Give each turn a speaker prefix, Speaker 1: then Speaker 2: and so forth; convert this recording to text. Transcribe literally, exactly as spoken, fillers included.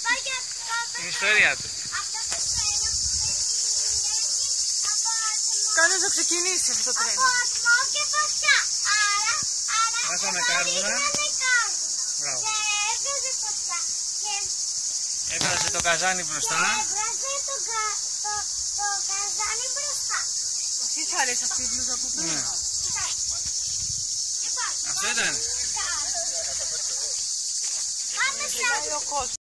Speaker 1: την ιστορία του.
Speaker 2: Κάνε να ξεκινήσει αυτό το τρένο.
Speaker 1: Βάζαμε κάρβουνα. Μπράβο. Έβγαζε το καζάνι μπροστά.
Speaker 3: Έβγαζε το, κα, το, το καζάνι μπροστά.
Speaker 2: Τι σ' αρέσει αυτή η μπλούζα που πήρε?
Speaker 1: Ναι. Αυτό ήταν.
Speaker 3: Πάμε σε